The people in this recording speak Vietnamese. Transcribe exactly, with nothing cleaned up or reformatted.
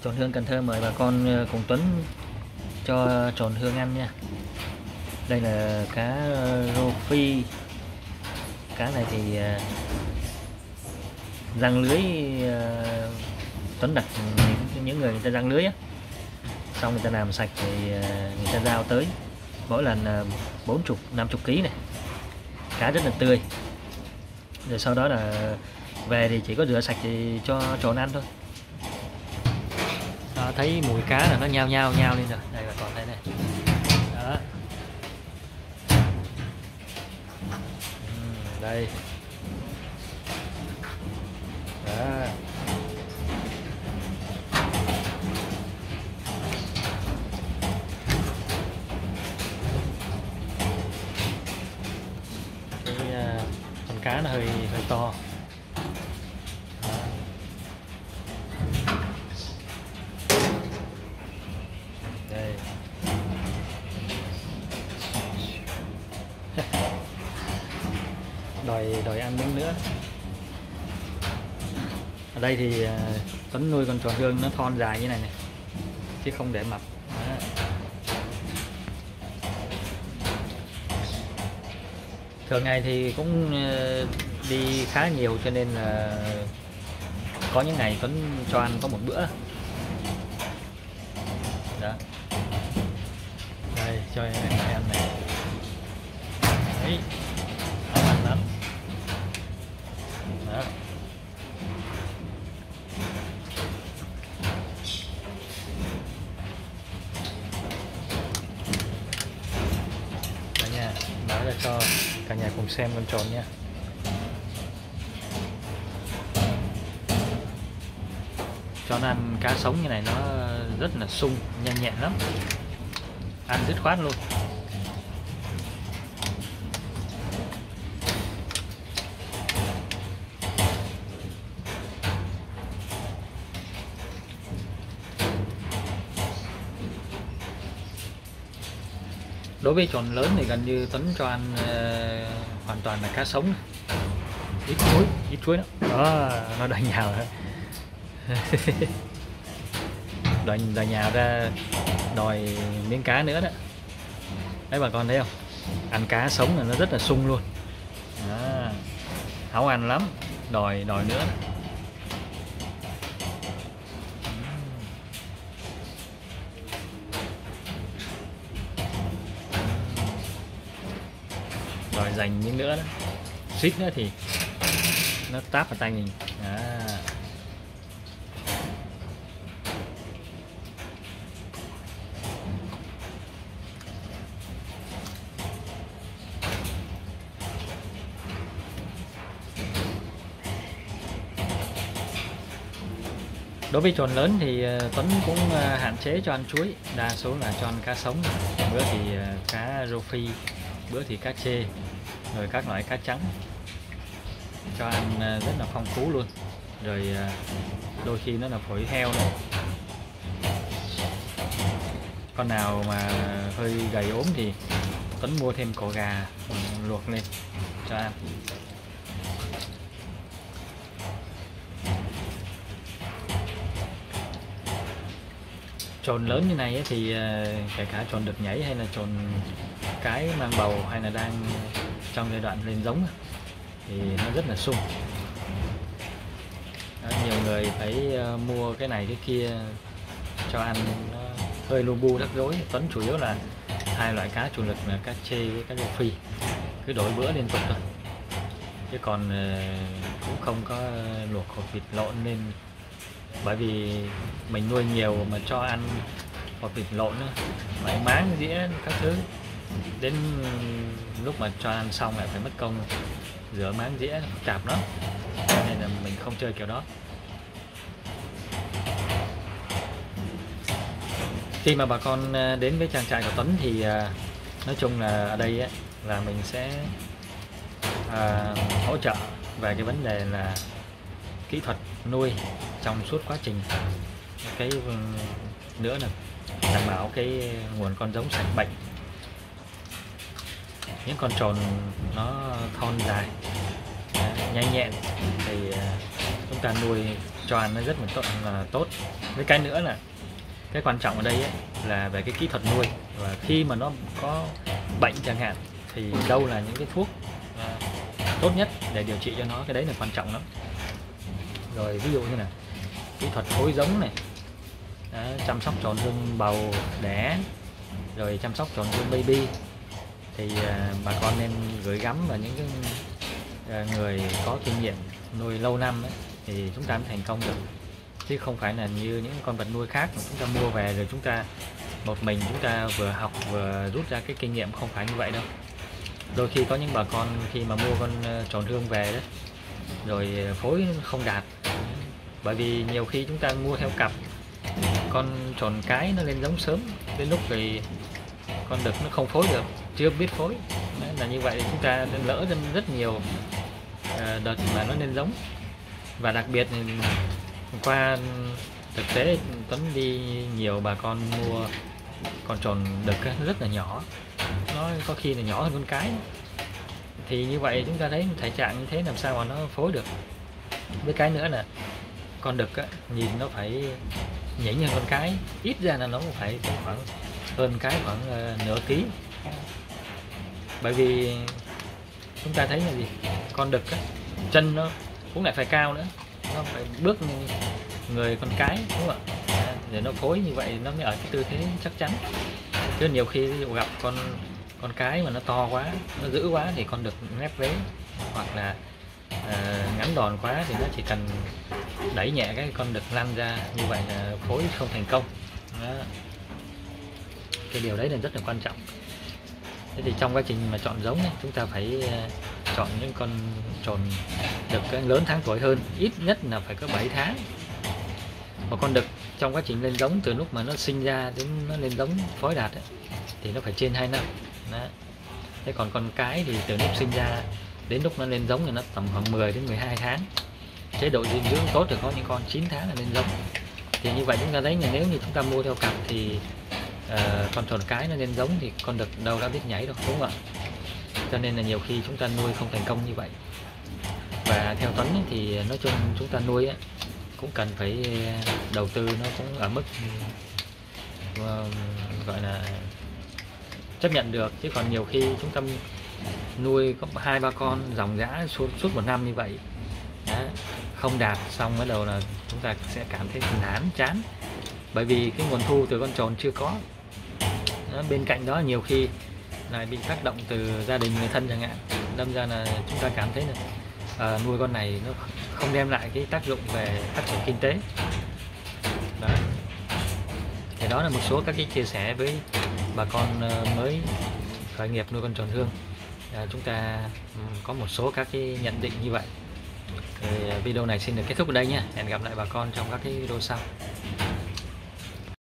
Trồn hương Cần Thơ mời bà con cùng Tuấn cho trồn hương ăn nha. Đây là cá rô phi. Cá này thì răng lưới, Tuấn đặt những người người ta răng lưới á, xong người ta làm sạch thì người ta giao tới, mỗi lần bốn chục năm chục ký này, cá rất là tươi. Rồi sau đó là về thì chỉ có rửa sạch thì cho trồn ăn thôi. Đó, thấy mùi cá là nó nhao nhao nhao lên rồi. Đây bà con thấy này. Đó. Uhm, đây. Đó. Cái uh, con cá nó hơi hơi to. đòi đòi ăn miếng nữa. Ở đây thì Tuấn nuôi con trồn hương nó thon dài như này này, chứ không để mập. Đó. Thường ngày thì cũng đi khá nhiều, cho nên là có những ngày Tuấn cho ăn có một bữa. Đó. Đây cho em này. Đấy. Ăn lắm. Đó. Đó nha, nói ra cho cả nhà cùng xem con trồn nha. Cho nó ăn cá sống như này nó rất là sung, nhanh nhẹn lắm, ăn dứt khoát luôn. Đối với trồn lớn thì gần như Tuấn cho ăn uh, hoàn toàn là cá sống, ít chuối, ít chuối đó. Đó, nó đòi nhào đó. đòi, đòi nhào ra đòi miếng cá nữa đó. Đấy bà con thấy không? Ăn cá sống là nó rất là sung luôn. Đó, háu ăn lắm, đòi đòi nữa. Rồi dành miếng nữa đó, suýt nữa thì nó táp vào tay mình. À. Đối với trồn lớn thì Tuấn cũng hạn chế cho ăn chuối, đa số là cho ăn cá sống. Bữa thì cá rô phi, bữa thì cá chê, rồi các loại cá trắng, cho ăn rất là phong phú luôn. Rồi đôi khi nó là phổi heo nữa. Con nào mà hơi gầy ốm thì Tuấn mua thêm cổ gà luộc lên cho ăn. Trồn lớn như này thì kể cả trồn đực nhảy hay là trồn cái mang bầu hay là đang trong giai đoạn lên giống thì nó rất là sung. Đó, nhiều người phải mua cái này cái kia cho ăn, nó hơi lu bu rắc rối. Tuấn chủ yếu là hai loại cá chủ lực là cá chê với cá rô phi, cứ đổi bữa liên tục thôi, chứ còn cũng không có luộc hột vịt lộn lên, bởi vì mình nuôi nhiều mà cho ăn hột vịt lộn nữa, phải máng dĩa các thứ, đến lúc mà cho ăn xong lại phải mất công rửa máng dĩa phức tạp lắm, nên là mình không chơi kiểu đó. Khi mà bà con đến với trang trại của Tuấn thì nói chung là ở đây là mình sẽ à, hỗ trợ về cái vấn đề là kỹ thuật nuôi trong suốt quá trình. Cái nữa là đảm bảo cái nguồn con giống sạch bệnh. Những con trồn nó thon dài, nhanh nhẹn thì chúng ta nuôi cho ăn nó rất là tốt, là tốt. Với cái nữa là cái quan trọng ở đây ấy, là về cái kỹ thuật nuôi, và khi mà nó có bệnh chẳng hạn thì đâu là những cái thuốc à, tốt nhất để điều trị cho nó, cái đấy là quan trọng lắm. Rồi ví dụ như là kỹ thuật phối giống này, đó, chăm sóc tròn hương bầu đẻ, rồi chăm sóc tròn hương baby, thì à, bà con nên gửi gắm vào những cái à, người có kinh nghiệm nuôi lâu năm ấy, thì chúng ta mới thành công được, chứ không phải là như những con vật nuôi khác mà chúng ta mua về rồi chúng ta một mình chúng ta vừa học vừa rút ra cái kinh nghiệm. Không phải như vậy đâu. Đôi khi có những bà con khi mà mua con tròn hương về đó rồi phối không đạt, bởi vì nhiều khi chúng ta mua theo cặp, con tròn cái nó lên giống sớm, đến lúc thì con đực nó không phối được, chưa biết phối. Đấy, là như vậy chúng ta lỡ rất nhiều đợt mà nó lên giống. Và đặc biệt thì qua thực tế Tuấn đi nhiều bà con mua con tròn đực rất là nhỏ, nó có khi là nhỏ hơn con cái, thì như vậy chúng ta thấy thể trạng như thế làm sao mà nó phối được. Với cái nữa là con đực á, nhìn nó phải nhỉnh hơn con cái, ít ra là nó cũng phải khoảng hơn cái khoảng uh, nửa ký, bởi vì chúng ta thấy là gì, con đực á, chân nó cũng lại phải cao nữa, nó phải bước người con cái, đúng không ạ? Để nó phối như vậy nó mới ở cái tư thế chắc chắn. Chứ nhiều khi ví dụ gặp con con cái mà nó to quá, nó dữ quá thì con đực nép vế, hoặc là uh, ngắn đòn quá thì nó chỉ cần đẩy nhẹ cái con đực lăn ra, như vậy là phối không thành công. Đó. Cái điều đấy là rất là quan trọng. Thế thì trong quá trình mà chọn giống ấy, chúng ta phải uh, chọn những con tròn đực lớn tháng tuổi hơn, ít nhất là phải có bảy tháng. Và con đực trong quá trình lên giống từ lúc mà nó sinh ra đến nó lên giống phối đạt ấy, thì nó phải trên hai năm. Đó. Thế còn con cái thì từ lúc sinh ra đến lúc nó lên giống thì nó tầm khoảng mười đến mười hai tháng. Chế độ dinh dưỡng tốt thì có những con chín tháng là lên giống. Thì như vậy chúng ta thấy là nếu như chúng ta mua theo cặp thì uh, con tròn cái nó lên giống thì con đực đâu đã biết nhảy đâu, đúng không ạ? Cho nên là nhiều khi chúng ta nuôi không thành công như vậy. Và theo Tuấn ấy, thì nói chung chúng ta nuôi ấy, cũng cần phải đầu tư nó cũng ở mức uh, gọi là chấp nhận được, chứ còn nhiều khi chúng ta nuôi có hai ba con dòng dã suốt suốt một năm như vậy, đó, không đạt, xong bắt đầu là chúng ta sẽ cảm thấy nản chán, bởi vì cái nguồn thu từ con tròn chưa có. Đó, bên cạnh đó nhiều khi lại bị tác động từ gia đình người thân chẳng hạn, đâm ra là chúng ta cảm thấy là à, nuôi con này nó không đem lại cái tác dụng về phát triển kinh tế. Đó. Thì đó là một số các cái chia sẻ với bà con mới khởi nghiệp nuôi con tròn hương. À, chúng ta có một số các cái nhận định như vậy. Thì video này xin được kết thúc ở đây nha. Hẹn gặp lại bà con trong các cái video sau.